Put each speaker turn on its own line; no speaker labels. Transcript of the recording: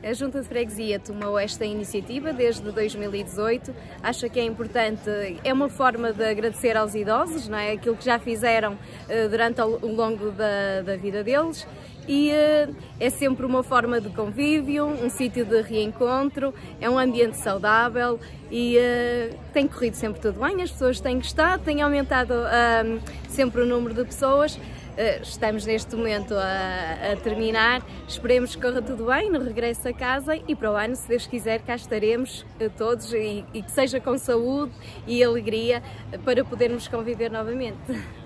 A Junta de Freguesia tomou esta iniciativa desde 2018, acha que é importante, é uma forma de agradecer aos idosos, não é? Aquilo que já fizeram durante o longo da vida deles, e é sempre uma forma de convívio, um sítio de reencontro, é um ambiente saudável e tem corrido sempre tudo bem, as pessoas têm gostado, tem aumentado sempre o número de pessoas. Estamos neste momento a terminar, esperemos que corra tudo bem no regresso a casa e para o ano, se Deus quiser, cá estaremos todos e que seja com saúde e alegria para podermos conviver novamente.